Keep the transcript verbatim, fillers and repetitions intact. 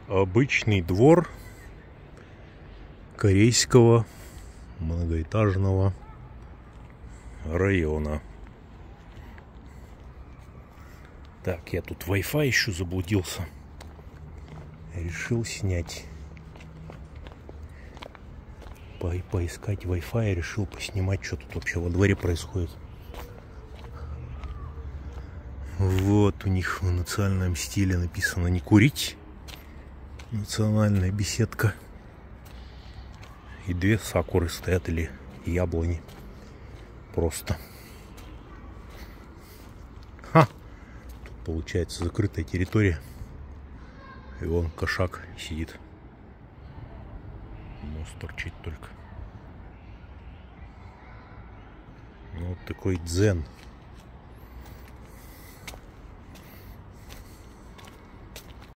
Обычный двор корейского многоэтажного района. Так, я тут Wi-Fi еще заблудился. Решил снять. По поискать Wi-Fi, решил поснимать, что тут вообще во дворе происходит. Вот у них в национальном стиле написано «Не курить». Национальная беседка. И две сакуры стоят, или яблони. Просто. Ха! Тут получается закрытая территория. И вон кошак сидит. Нос торчит только. Ну, вот такой дзен.